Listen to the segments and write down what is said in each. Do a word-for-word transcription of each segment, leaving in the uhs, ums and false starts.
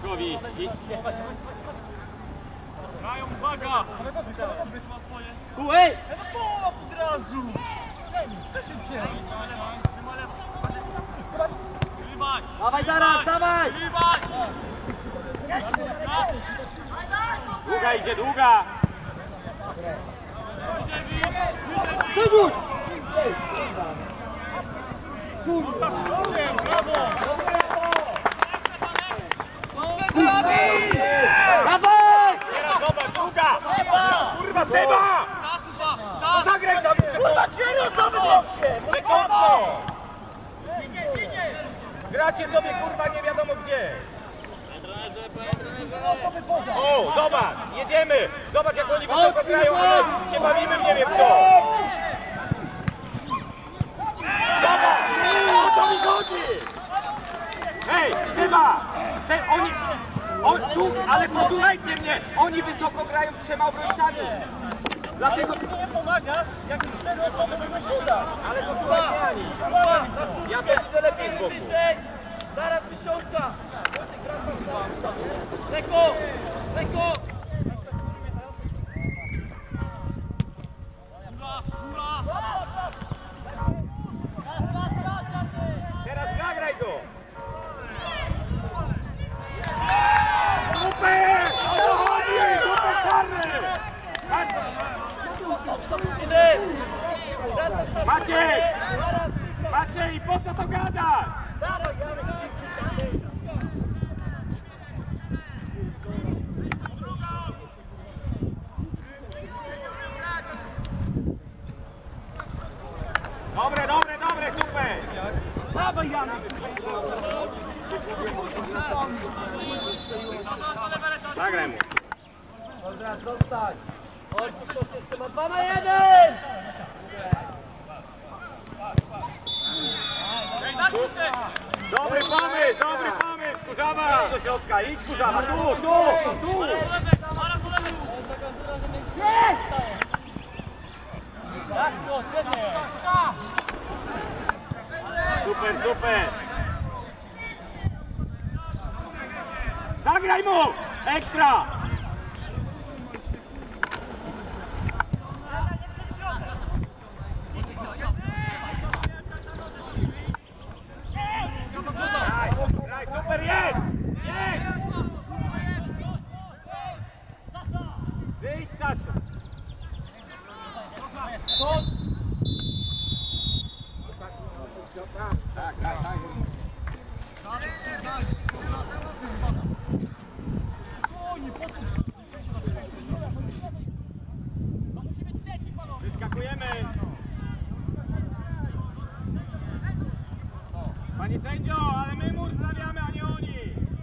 Markowi. Mają, uwaga! Kułej! Połowa od razu! Szybciej! Rybaj! Dawaj zaraz, dawaj! Rybaj! Długa idzie, długa! Wyrzuć! Brawo! Dawaj! Teraz zobacz, długa! Kurwa, trzeba! No zagraj tam! Kurwa, trzy osoby lepsze! Sekundno! Gracie sobie, kurwa, nie wiadomo gdzie! O, zobacz! Jedziemy! Zobacz, jak oni wysoko grają, ale się bawimy w nie wiem co! Zobacz! O co mi chodzi? Hej, chyba! Hej, oni... On, tu, ale posłuchajcie mnie! Oni wysoko grają trzema obrońcami! Dlatego... Nie pomaga, jak cztery osoby to się uda. Ale posłuchajcie Ani! Ja to widzę lepiej z boku! Zaraz tysiąca! Leko! Leko! Teraz zagraj go! Super! O co chodzi? Super karny! Maciej! Maciej, po co to gadasz? Dobre, dobre, dobre, super! Dawaj, Janek! Zagraj mu. Dobra, zostań! Chodź, to jeszcze ma dwa na jeden! Dobry pomysł, dobry pomysł, Kurzawa! Idź do środka, idź Kurzawa, tu, tu, tu! Super, super! Zagraj mu! Ekstra! Graj, super, jedź! Jedź! Wyjdź, Sasza! Tak, tak, tak. Wyskakujemy! Panie sędzio, ale my mu stawiamy, a nie oni!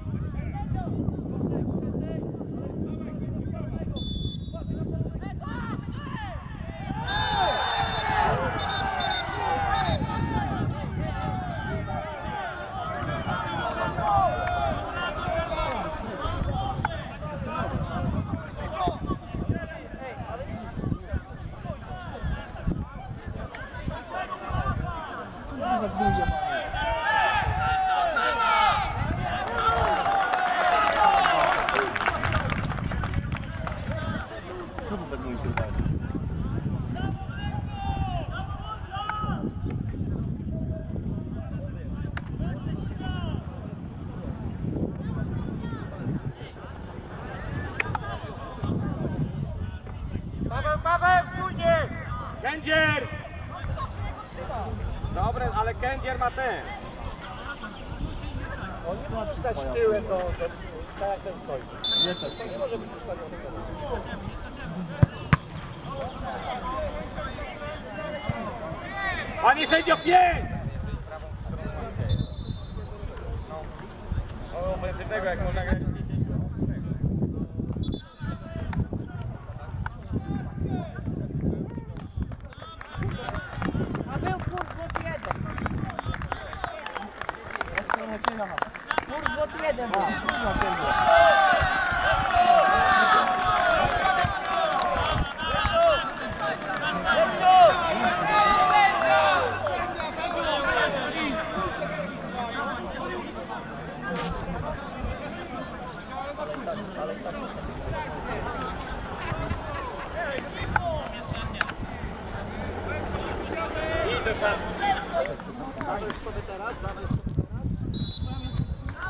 Paweł, Paweł, wsiądzie! Kędzier! Dobre, ale Kędzier ma ten. On nie może stać tyłem do, do, tak jak ten stoi. Nie, to nie może być ustawiony. Panie sędzio, pięć! O, ofensywnego, jak można grać. A był kurs złoty jeden. Kurs złoty jeden był. I do szatni. Dawaj sobie teraz, dawaj sobie teraz.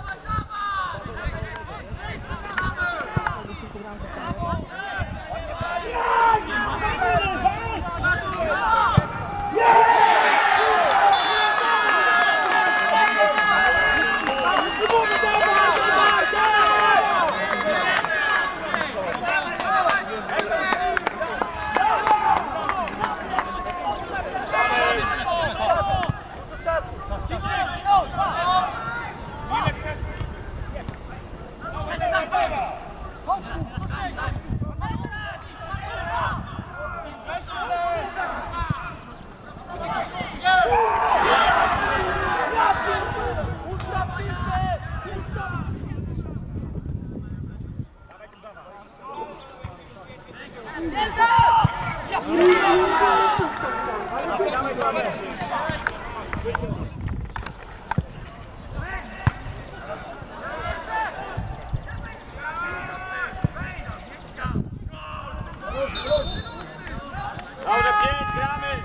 Dobrze, pięć, gramy!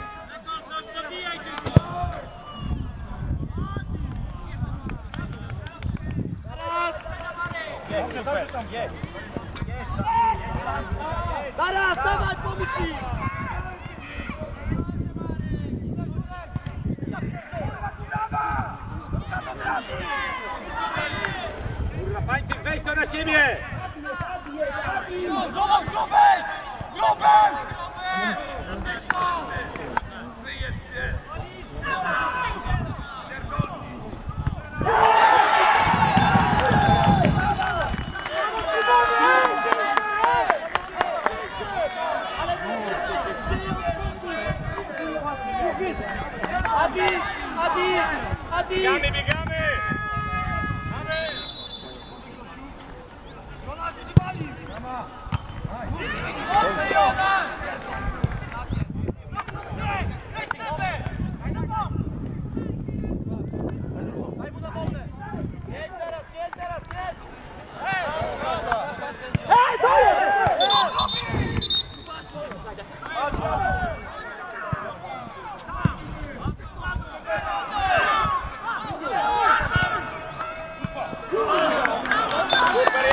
Dobrze, dobrze tam, jest! Zaraz, dawaj, pomóż im! Kurwa, Pańczyk, weź to na siebie! Zobacz, grubej! Grubej! Adi! Adi! Adi! Biegamy, biegamy! Mamy! Daj mu na wolę! Jedź teraz, jedź teraz, jedź! Ej, to jest! Super